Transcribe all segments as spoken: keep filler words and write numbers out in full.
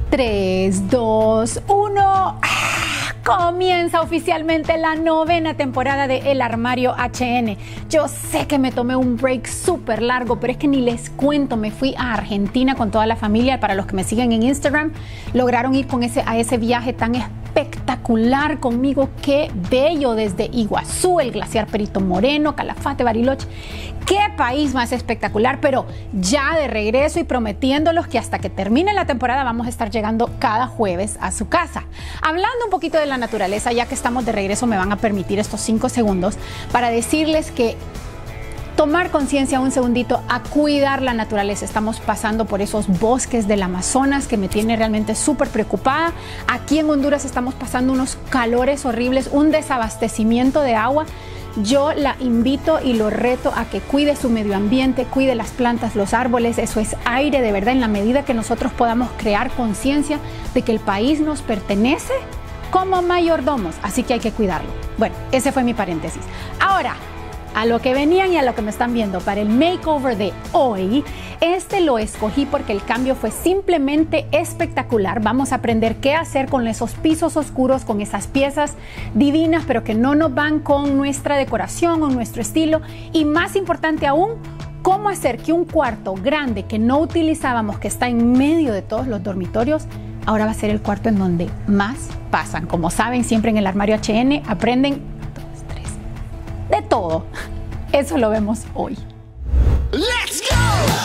tres, dos, uno. Comienza oficialmente la novena temporada de El Armario H N. Yo sé que me tomé un break súper largo, pero es que ni les cuento, me fui a Argentina con toda la familia. Para los que me siguen en Instagram, lograron ir con ese, a ese viaje tan espectacular conmigo. Qué bello, desde Iguazú, el glaciar Perito Moreno, Calafate, Bariloche. Qué país más espectacular, pero ya de regreso y prometiéndolos que hasta que termine la temporada vamos a estar llegando cada jueves a su casa. Hablando un poquito de la naturaleza, ya que estamos de regreso, me van a permitir estos cinco segundos para decirles que tomar conciencia un segundito a cuidar la naturaleza. Estamos pasando por esos bosques del Amazonas que me tiene realmente súper preocupada. Aquí en Honduras estamos pasando unos calores horribles, un desabastecimiento de agua. Yo la invito y lo reto a que cuide su medio ambiente, cuide las plantas, los árboles. Eso es aire, de verdad. En la medida que nosotros podamos crear conciencia de que el país nos pertenece como mayordomos, así que hay que cuidarlo. Bueno, ese fue mi paréntesis. Ahora, a lo que venían y a lo que me están viendo para el makeover de hoy. Este lo escogí porque el cambio fue simplemente espectacular. Vamos a aprender qué hacer con esos pisos oscuros, con esas piezas divinas, pero que no nos van con nuestra decoración o nuestro estilo. Y más importante aún, cómo hacer que un cuarto grande que no utilizábamos, que está en medio de todos los dormitorios, ahora va a ser el cuarto en donde más pasan. Como saben, siempre en El Armario H N aprenden de todo. Eso lo vemos hoy. ¡Let's go!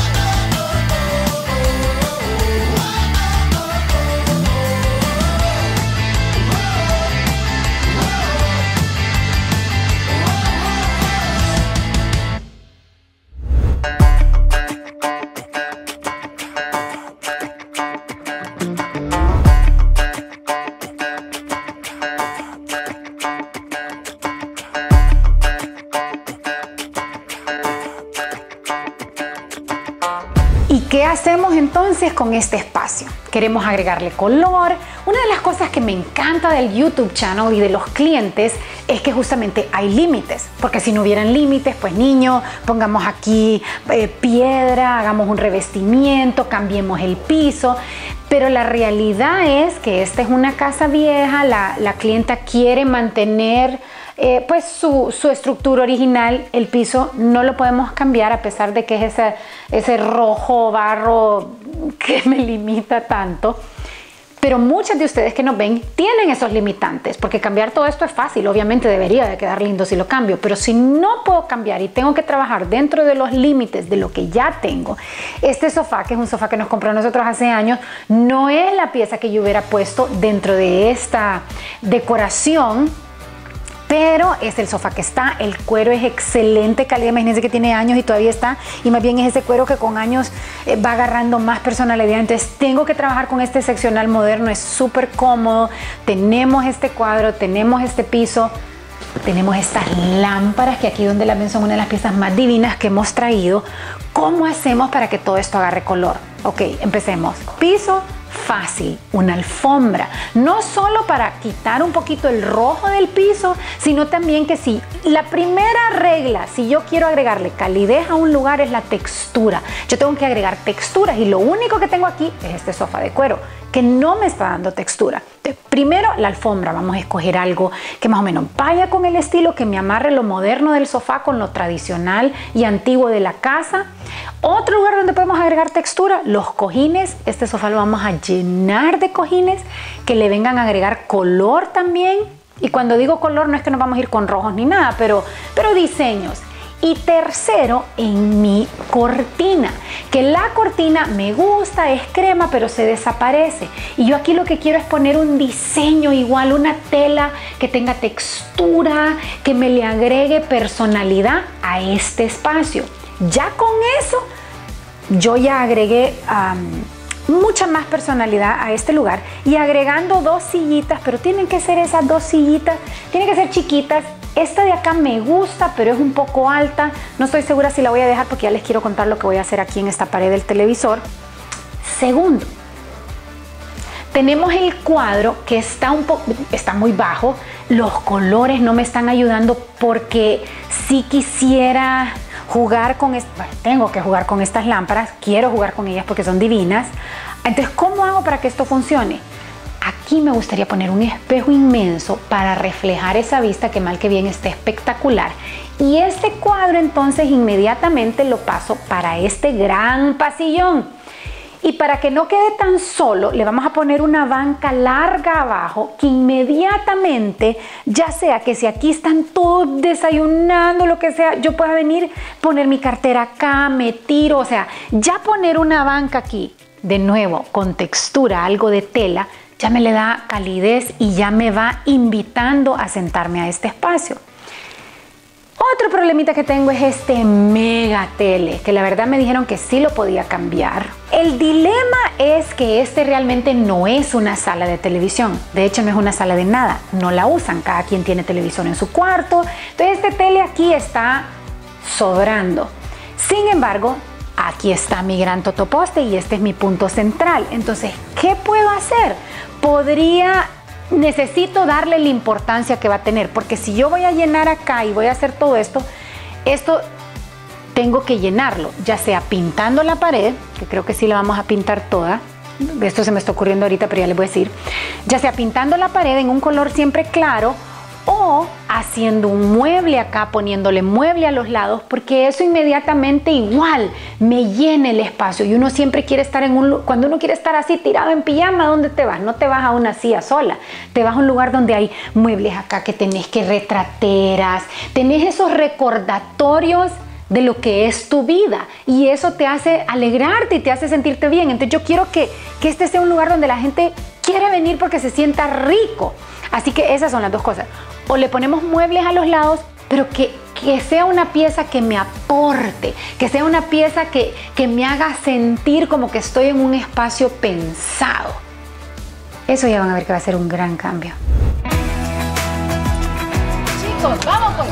¿Qué hacemos entonces con este espacio? Queremos agregarle color. Una de las cosas que me encanta del YouTube channel y de los clientes es que justamente hay límites, porque si no hubieran límites, pues niño, pongamos aquí eh, piedra, hagamos un revestimiento, cambiemos el piso. Pero la realidad es que esta es una casa vieja, la, la clienta quiere mantener eh, pues su, su estructura original. El piso no lo podemos cambiar a pesar de que es ese, ese rojo barro que me limita tanto. Pero muchas de ustedes que nos ven tienen esos limitantes, porque cambiar todo esto es fácil, obviamente debería de quedar lindo si lo cambio, pero si no puedo cambiar y tengo que trabajar dentro de los límites de lo que ya tengo, este sofá, que es un sofá que nos compró nosotros hace años, no es la pieza que yo hubiera puesto dentro de esta decoración, pero es el sofá que está. El cuero es excelente calidad, imagínense que tiene años y todavía está, y más bien es ese cuero que con años eh, va agarrando más personalidad. Entonces tengo que trabajar con este seccional moderno, es súper cómodo. Tenemos este cuadro, tenemos este piso, tenemos estas lámparas que aquí donde las ven son una de las piezas más divinas que hemos traído. ¿Cómo hacemos para que todo esto agarre color? Ok, empecemos. Piso fácil, una alfombra, no solo para quitar un poquito el rojo del piso, sino también que si la primera regla, si yo quiero agregarle calidez a un lugar, es la textura. Yo tengo que agregar texturas y lo único que tengo aquí es este sofá de cuero que no me está dando textura. Entonces, primero la alfombra, vamos a escoger algo que más o menos vaya con el estilo, que me amarre lo moderno del sofá con lo tradicional y antiguo de la casa. Otro lugar donde podemos agregar textura, los cojines. Este sofá lo vamos a llenar de cojines que le vengan a agregar color también. Y cuando digo color no es que nos vamos a ir con rojos ni nada, pero, pero diseños. Y tercero, en mi cortina, que la cortina me gusta, es crema, pero se desaparece. Y yo aquí lo que quiero es poner un diseño igual, una tela que tenga textura, que me le agregue personalidad a este espacio. Ya con eso, yo ya agregué um, mucha más personalidad a este lugar, y agregando dos sillitas, pero tienen que ser esas dos sillitas, tienen que ser chiquitas. Esta de acá me gusta, pero es un poco alta. No estoy segura si la voy a dejar porque ya les quiero contar lo que voy a hacer aquí en esta pared del televisor. Segundo, tenemos el cuadro que está, un poco, está muy bajo. Los colores no me están ayudando porque si quisiera jugar con... Bueno, tengo que jugar con estas lámparas. Quiero jugar con ellas porque son divinas. Entonces, ¿cómo hago para que esto funcione? Aquí me gustaría poner un espejo inmenso para reflejar esa vista que mal que bien está espectacular. Y este cuadro entonces inmediatamente lo paso para este gran pasillón. Y para que no quede tan solo, le vamos a poner una banca larga abajo que inmediatamente, ya sea que si aquí están todos desayunando, lo que sea, yo pueda venir, poner mi cartera acá, me tiro, o sea, ya poner una banca aquí, de nuevo, con textura, algo de tela, ya me le da calidez y ya me va invitando a sentarme a este espacio. Otro problemita que tengo es este mega tele, que la verdad me dijeron que sí lo podía cambiar. El dilema es que este realmente no es una sala de televisión. De hecho, no es una sala de nada. No la usan. Cada quien tiene televisión en su cuarto. Entonces, este tele aquí está sobrando. Sin embargo, aquí está mi gran totoposte y este es mi punto central. Entonces, ¿qué puedo hacer? Podría... Necesito darle la importancia que va a tener, porque si yo voy a llenar acá y voy a hacer todo esto, esto tengo que llenarlo, ya sea pintando la pared, que creo que sí la vamos a pintar toda, esto se me está ocurriendo ahorita, pero ya les voy a decir, ya sea pintando la pared en un color siempre claro, o haciendo un mueble acá, poniéndole mueble a los lados, porque eso inmediatamente igual me llena el espacio. Y uno siempre quiere estar en un... Cuando uno quiere estar así tirado en pijama, ¿dónde te vas? No te vas a una silla sola, te vas a un lugar donde hay muebles acá que tenés que retrateras, tenés esos recordatorios de lo que es tu vida y eso te hace alegrarte y te hace sentirte bien. Entonces yo quiero que, que este sea un lugar donde la gente quiere venir porque se sienta rico. Así que esas son las dos cosas. O le ponemos muebles a los lados, pero que, que sea una pieza que me aporte, que sea una pieza que, que me haga sentir como que estoy en un espacio pensado. Eso ya van a ver que va a ser un gran cambio. Chicos, vamos pues.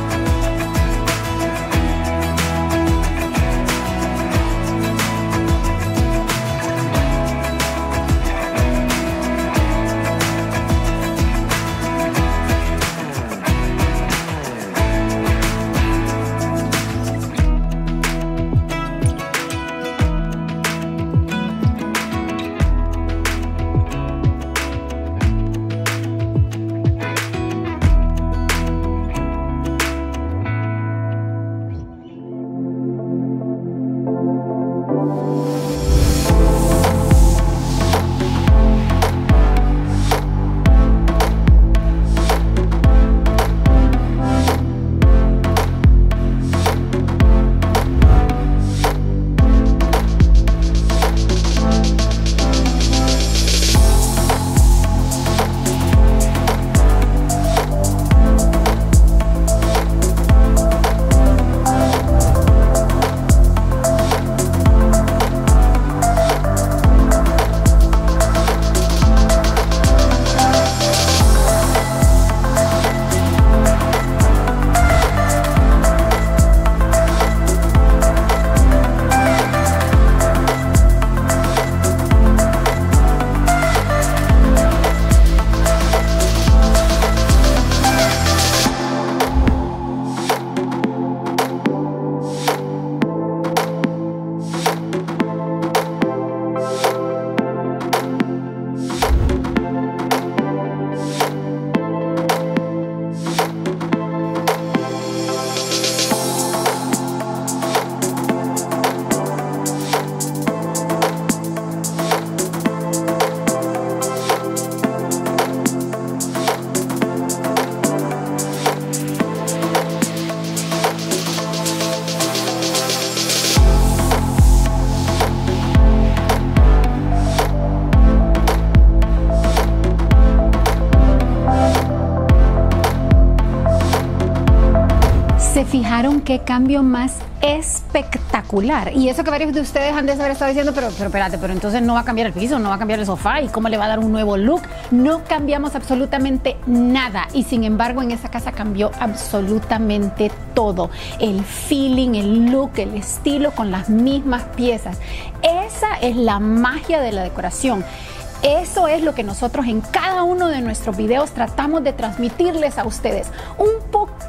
¿Se fijaron qué cambio más espectacular? Y eso que varios de ustedes han de haber estado diciendo, pero, pero espérate, pero entonces no va a cambiar el piso, no va a cambiar el sofá, ¿y cómo le va a dar un nuevo look? No cambiamos absolutamente nada y sin embargo en esa casa cambió absolutamente todo. El feeling, el look, el estilo con las mismas piezas. Esa es la magia de la decoración. Eso es lo que nosotros en cada uno de nuestros videos tratamos de transmitirles a ustedes. Un poquito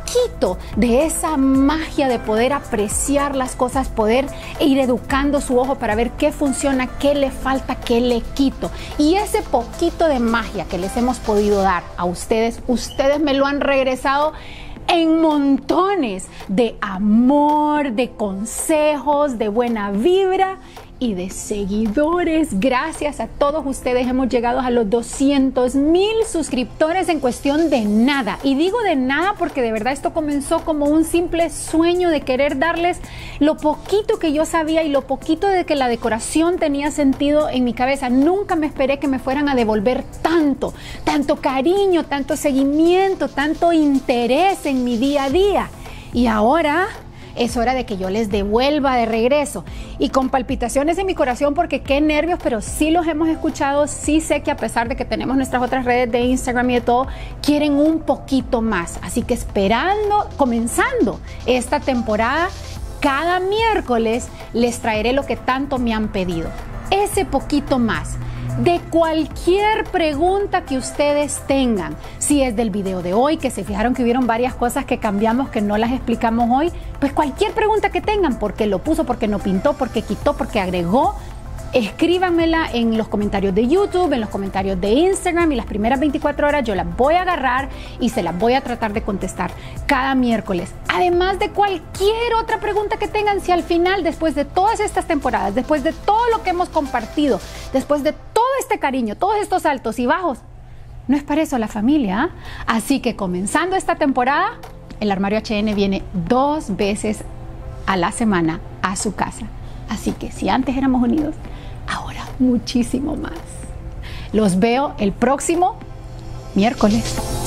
poquito de esa magia de poder apreciar las cosas, poder ir educando su ojo para ver qué funciona, qué le falta, qué le quito. Y ese poquito de magia que les hemos podido dar a ustedes, ustedes me lo han regresado en montones de amor, de consejos, de buena vibra y de seguidores. Gracias a todos ustedes hemos llegado a los doscientos mil suscriptores en cuestión de nada. Y digo de nada porque de verdad esto comenzó como un simple sueño de querer darles lo poquito que yo sabía y lo poquito de que la decoración tenía sentido en mi cabeza. Nunca me esperé que me fueran a devolver tanto, tanto cariño, tanto seguimiento, tanto interés en mi día a día. Y ahora es hora de que yo les devuelva de regreso y con palpitaciones en mi corazón porque qué nervios, pero sí los hemos escuchado, sí sé que a pesar de que tenemos nuestras otras redes de Instagram y de todo, quieren un poquito más. Así que esperando, comenzando esta temporada, cada miércoles les traeré lo que tanto me han pedido, ese poquito más. De cualquier pregunta que ustedes tengan, si es del video de hoy, que se fijaron que hubieron varias cosas que cambiamos que no las explicamos hoy, pues cualquier pregunta que tengan, porque lo puso, porque no pintó, porque quitó, porque agregó, escríbanmela en los comentarios de YouTube, en los comentarios de Instagram y las primeras veinticuatro horas yo las voy a agarrar y se las voy a tratar de contestar cada miércoles. Además de cualquier otra pregunta que tengan, si al final, después de todas estas temporadas, después de todo lo que hemos compartido, después de todo este cariño, todos estos altos y bajos, no es para eso la familia, ¿eh? Así que comenzando esta temporada, el Armario H N viene dos veces a la semana a su casa. Así que si antes éramos unidos, ahora muchísimo más. Los veo el próximo miércoles.